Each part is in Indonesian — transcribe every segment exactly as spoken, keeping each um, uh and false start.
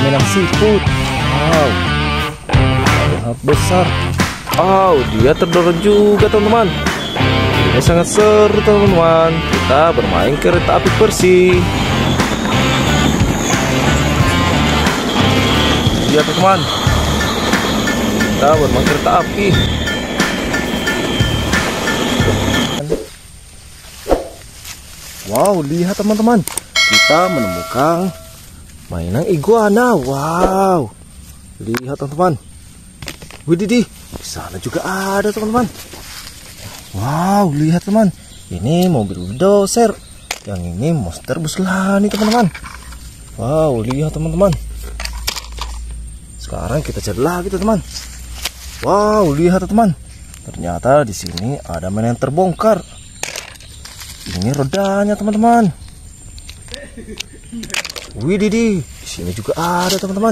mainan seafood. Wow, sangat besar. Wow, dia terdorong juga teman-teman. Ini sangat seru teman-teman. Kita bermain kereta api bersih. Lihat teman-teman, kita bermain kereta api. Wow, lihat teman-teman, kita menemukan mainan iguana. Wow, lihat teman-teman. Widih, di sana juga ada teman-teman. Wow, lihat teman, ini mobil bulldozer. Yang ini monster bus lani teman-teman. Wow, lihat teman-teman. Sekarang kita cari lagi teman-teman. Wow, lihat teman. Ternyata di sini ada mainan terbongkar. Ini rodanya teman-teman. Widih, di sini juga ada teman-teman.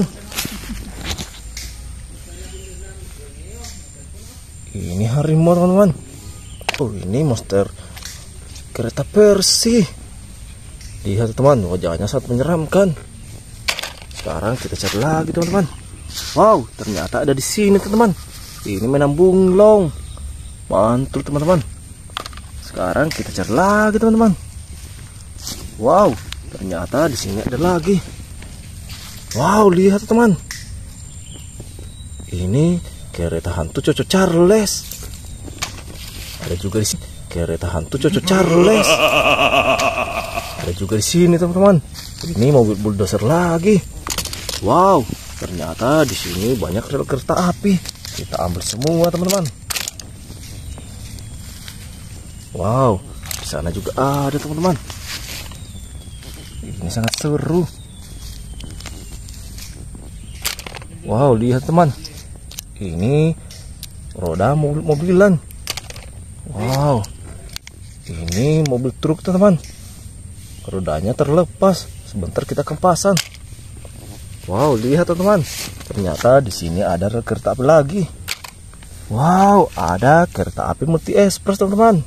Ini harimau teman-teman. Oh, ini monster kereta Persi. Lihat teman, wajahnya sangat menyeramkan. Sekarang kita cari lagi teman-teman. Wow, ternyata ada di sini teman-teman. Ini mainan bunglong. Mantul teman-teman. Sekarang kita cari lagi teman-teman. Wow, ternyata di sini ada lagi. Wow, lihat teman. Ini kereta hantu Coco Charles. Ada juga di sini kereta hantu Coco Charles. Ada juga di sini teman-teman. Ini mobil bulldozer lagi. Wow, ternyata di sini banyak rel kereta api. Kita ambil semua teman-teman. Wow, di sana juga ada teman-teman. Ini sangat seru. Wow, lihat teman. Ini roda mobil-mobilan. Wow, ini mobil truk teman-teman. Rodanya terlepas. Sebentar kita kempasan. Wow, lihat teman-teman. Ternyata di sini ada rel kereta api lagi. Wow, ada kereta api multi express teman-teman.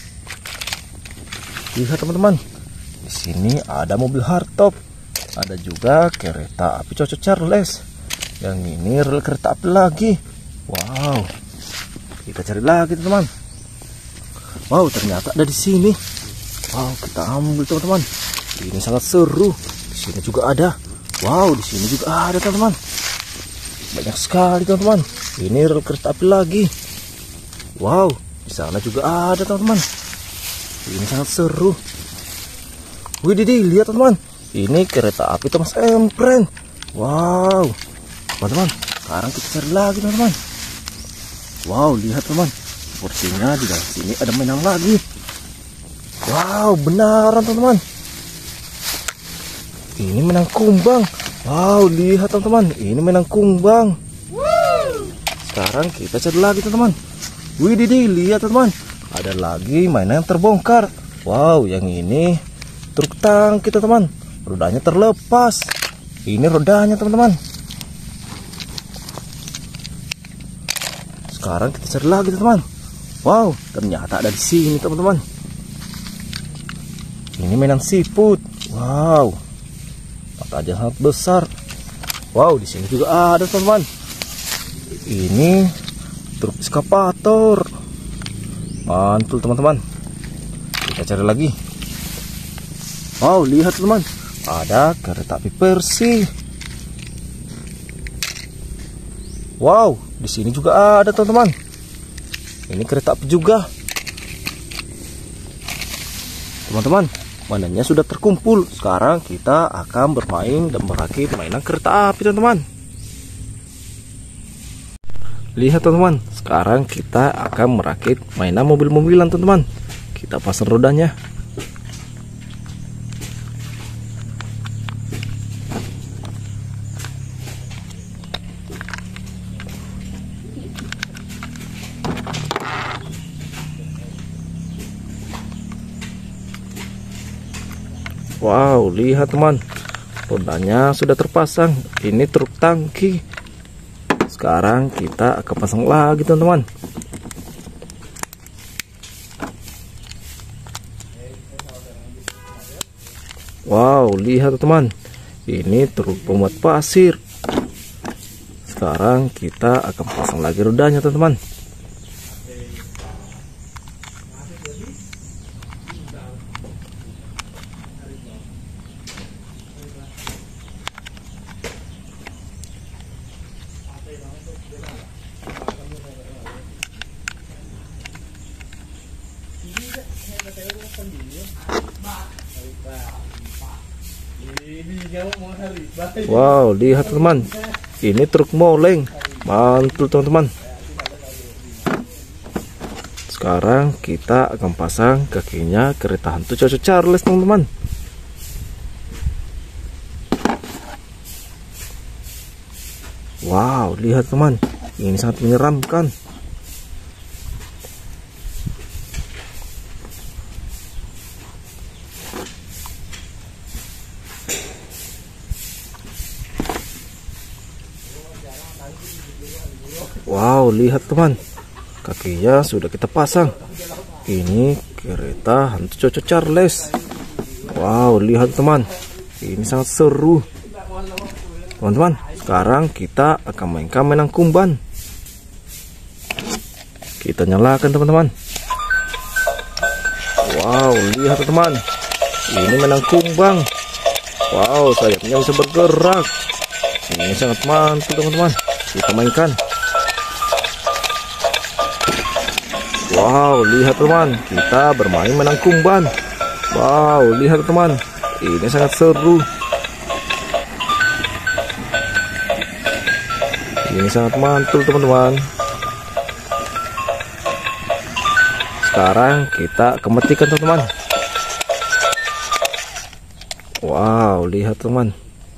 Lihat teman-teman. Di sini ada mobil hardtop. Ada juga kereta api Coco Charles. Yang ini rel kereta api lagi. Wow. Kita cari lagi teman-teman. Wow, ternyata ada di sini. Wow, kita ambil teman-teman. Ini sangat seru. Di sini juga ada. Wow, di sini juga ada teman-teman. Banyak sekali teman-teman. Ini rel kereta api lagi. Wow, di sana juga ada teman-teman. Ini sangat seru. Widih, lihat teman-teman. Ini kereta api Thomas Empren. Wow, teman-teman. Sekarang kita cari lagi teman-teman. Wow, lihat teman. Sepertinya di dalam sini ada mainan lagi. Wow, benaran teman-teman. Ini mainan kumbang. Wow, lihat teman-teman. Ini mainan kumbang. Sekarang kita cari lagi teman-teman. Widih, lihat teman-teman. Ada lagi mainan yang terbongkar. Wow, yang ini truk tangki teman-teman. Rodanya terlepas. Ini rodanya teman-teman. Sekarang kita cari lagi teman-teman. Wow, ternyata ada di sini teman-teman. Ini mainan seafood. Wow, matanya sangat besar. Wow, di sini juga ada teman-teman. Ini truk eskavator. Mantul teman-teman. Kita cari lagi. Wow, lihat teman, ada kereta api Persi. Wow, di sini juga ada teman-teman. Ini kereta api juga. Teman-teman, mainannya sudah terkumpul. Sekarang kita akan bermain dan merakit mainan kereta api teman-teman. Lihat teman-teman, sekarang kita akan merakit mainan mobil-mobilan teman-teman. Kita pasang rodanya. Wow, lihat teman, rodanya sudah terpasang. Ini truk tangki. Sekarang kita akan pasang lagi teman-teman. Wow, lihat teman, ini truk pemuat pasir. Sekarang kita akan pasang lagi rodanya teman-teman. Wow, lihat teman, ini truk moleng, mantul teman-teman. Sekarang kita akan pasang kakinya kereta hantu Coco Charles teman-teman. Wow, lihat teman, ini sangat menyeramkan. Wow, lihat teman, kakinya sudah kita pasang. Ini kereta hantu Coco Charles. Wow, lihat teman, ini sangat seru. Teman-teman, sekarang kita akan mainkan mainan kumban. Kita nyalakan teman-teman. Wow, lihat teman, ini mainan kumbang. Wow, sayapnya bisa bergerak. Ini sangat mantul teman-teman. Kita mainkan. Wow, lihat teman, kita bermain menang kumban. Wow, lihat teman, ini sangat seru. Ini sangat mantul teman-teman. Sekarang kita kematikan teman-teman. Wow, lihat teman.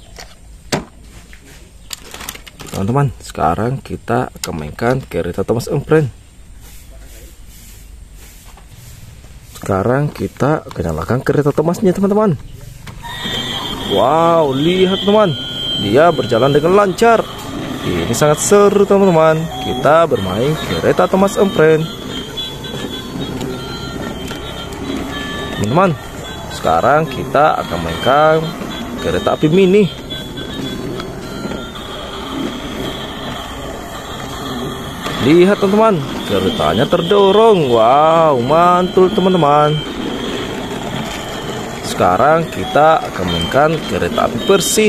Teman-teman, sekarang kita akan mainkan kereta Thomas and Friends. Sekarang kita akan nyalakan kereta Thomasnya teman-teman. Wow, lihat teman, dia berjalan dengan lancar. Ini sangat seru teman-teman. Kita bermain kereta Thomas and Friends. Teman-teman, sekarang kita akan mainkan kereta api mini. Lihat teman-teman, keretanya terdorong. Wow, mantul teman-teman. Sekarang kita akan mainkan kereta api bersih.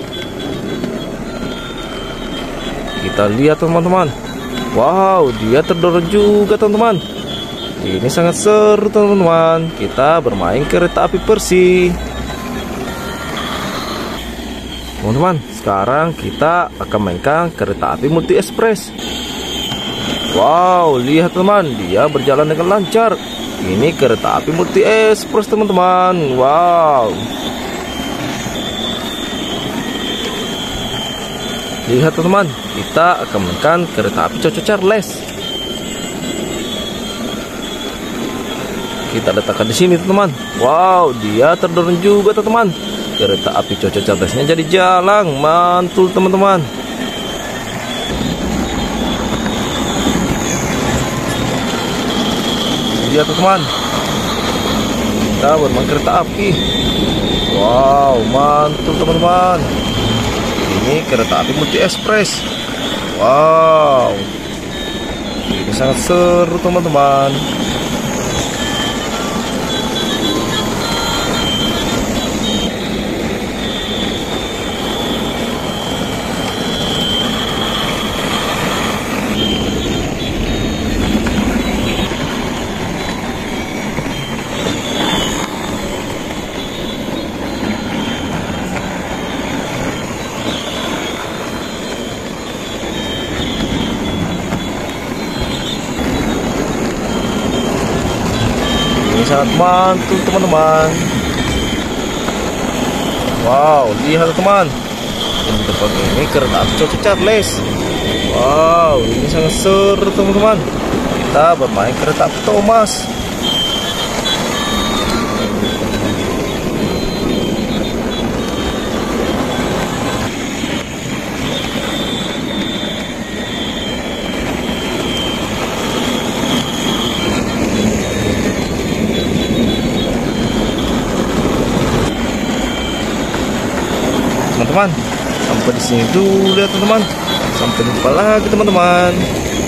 Kita lihat teman-teman. Wow, dia terdorong juga teman-teman. Ini sangat seru teman-teman. Kita bermain kereta api bersih. Teman-teman, sekarang kita akan mainkan kereta api multi express. Wow, lihat teman, dia berjalan dengan lancar. Ini kereta api multi express teman-teman. Wow, lihat teman, kita akan mainkan kereta api Coco Charles. Kita letakkan di sini teman. Wow, dia terdorong juga teman-teman. Kereta api Coco Charlesnya jadi jalan, mantul teman-teman. Lihat teman, kita bermain kereta api. Wow, mantul teman-teman. Ini kereta api multi express. Wow, ini sangat seru teman-teman. Sangat mantul teman-teman. Wow, lihat teman, ini tempat ini kereta api Coco Charles. Wow, ini sangat seru teman-teman. Kita bermain kereta api Thomas. Teman-teman, sampai di sini dulu ya teman-teman. Sampai jumpa lagi teman-teman.